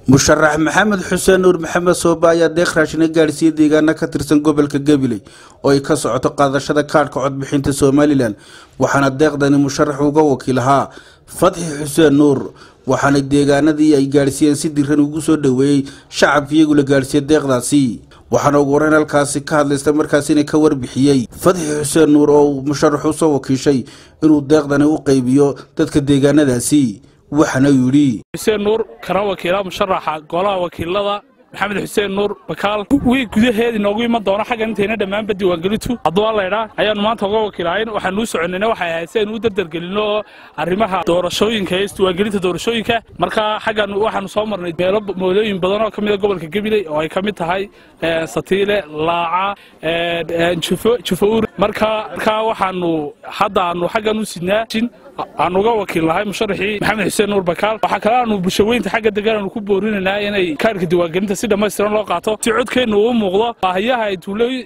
musharax maxamed xuseen nuur maxamed sooba ayaa deeq raashin gaarsiiyay deegaana ka tirsan gobolka Gabiley oo ay ka socoto qaadashada kaarka codbixinta Soomaaliland waxaana deeqdani musharax uga wakiilaha Fadhi Xuseen Nuur waxaana deegaanadii ay gaarsiiyeen si diiran ugu soo dhaweeyay shacabkiigu la gaarsiiyay deeqdaasi waxaana ugu horeyn halkaasi ka hadlaystay markaasina ka warbixiyay Fadhi Xuseen Nuur oo musharax u soo wakiishay inuu deeqdani u qaybiyo dadka deegaanadaasi waxana yiri حسين نور كان وكيل مشرح قولها وكيلada محمد حسين نور بكال وي gudaheed inoogu iman doona xaga inteena dhamaan badi waan galitu hadoo leeyahay ayaan maanta uga wakiilayn waxaan u soconayna waxay ahaayeen u dardargelino arrimaha doorashooyinka isdiiwaangelinta doorashooyinka marka xagan waxaan soo marnay meelo moodooyin badan oo kamid ah gobolka Gabiley oo ay kamid tahay Satiile Laaca Jufuur marka waxaanu hadda aanu xagan u sidnaa aan uga wakiilahay musharaxii maxamed xuseen nuur bakaal waxa kale aanu bulshaweynta xagga deegaanka ku boorinayna inay kaarka diiwaangelinta si dhameystiran loo qaato si codkeenu u muuqdo baahiyaha ay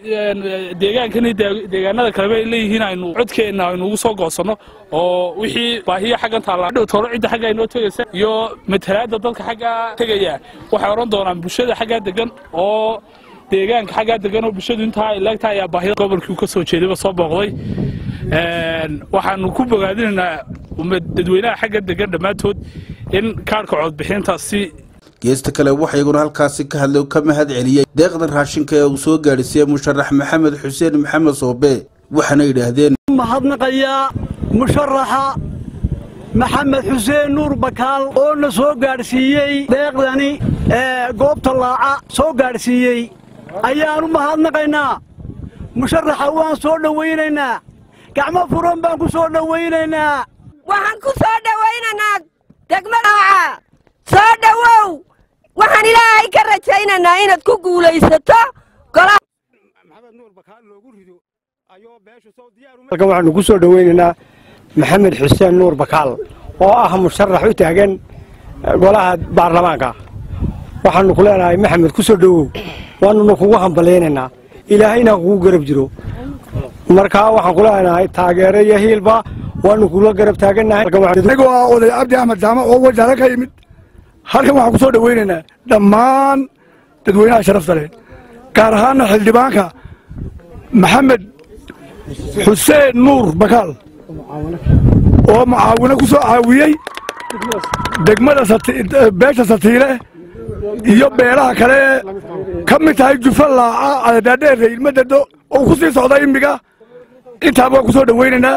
deegaanada kale ay leeyihiin aynu codkeena aynu ugu soo goosano oo wixii baahiya xaggan taala tolo cid xagga ay noo tagaysa iyo matalaada dadka xagga tagaya waxay oran doonaan bulshada xagga deegan oo deegaanka xagga deegan oo bulshadu inta ay leegtahay ayaa baahida gobolkii ka soo jeeday soo booqday waxaanu ku bogaadinaynaa dadweynaha xagga deegan dhamaatood in kaarka codbixinta si geesta kale waxayna halkaasi ka hadlay ka mahad celiyay deeqda raashinka ee uu soo gaarsiiyay musharax maxamed xuseen maxamed soobe waxana yiraahdeen mahadnaqaya musharaxa maxamed xuseen nuur bakaal oo na soo gaarsiiyay deeqdani goobta Laaca soo gaarsiiyay ayaanu mahadnaqaynaa musharaxa waan soo dhaweynaynaa gacmo furan baan ku soo dhaweynaynaa waxaan ku soo dhaweynaynaa degmada soo dhawow waxaan ilaahay ka rajaynaynaa inaad ku guulaysato golaha maxamed nuur bakaal loogu rido ayoo beeshu soo diyaar waxaan ku soo dhaweynaynaa maxamed xuseen nuur bakaal oo ah musharax u taagan golaha baarlamaanka waxaan ku leenahay maxamed ku soo dhawow waanu kugu hambaleynaynaa ilaahayna kugu garab jiro marka waxaan ku leenahay taageero iyo hiilba waanu kula garab taaganahay anigoo ah oday Cabdi Axmed Jaamac oo wajaale ka yimid halkan waxaan ku soo dhaweynaynaa dhammaan dadweynaha sharafta leh gaar ahaan xildhibaanka maxamed xuseen nuur bakaal oo mucaawino ku soo caawiyay degmada beesha Satiile iyo beelaha kale ka mid tahay Jufal Laaca Dhaadheer ilmadado oo ku sii socda imiga inta baan ku soo dhaweynaynaa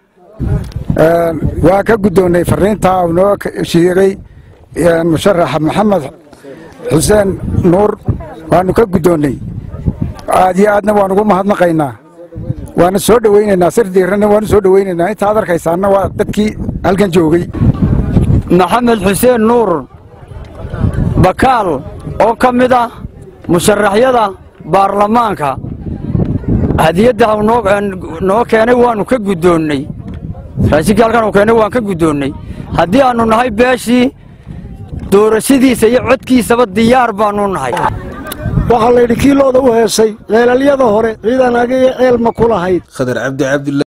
waa ka gudoonay fariinta noo sheegay musharax maxamed xuseen nuur waanu ka gudoonay aad iyo aadna waan ugu mahadnaqaynaa waana soo dhaweynaynaa sirdiirana waanu soo dhaweynaynaa inta aad arkaysaana waa dadkii halkan joogay maxamed xuseen nuur bakaal oo ka mid ah musharaxyada baarlamaanka hadiyada noo keenay waanu ka gudoonnay raashinka halkan uu keenay waan ka gudoonnay haddii aanu nahay beeshii doorashadiisa iyo codkiisaba diyaar baanu nahay waxa la yidhi kiilooda u heesay ceelalyada hore ciidan aga iyo ceelma ku lahayd Khadar Cabdi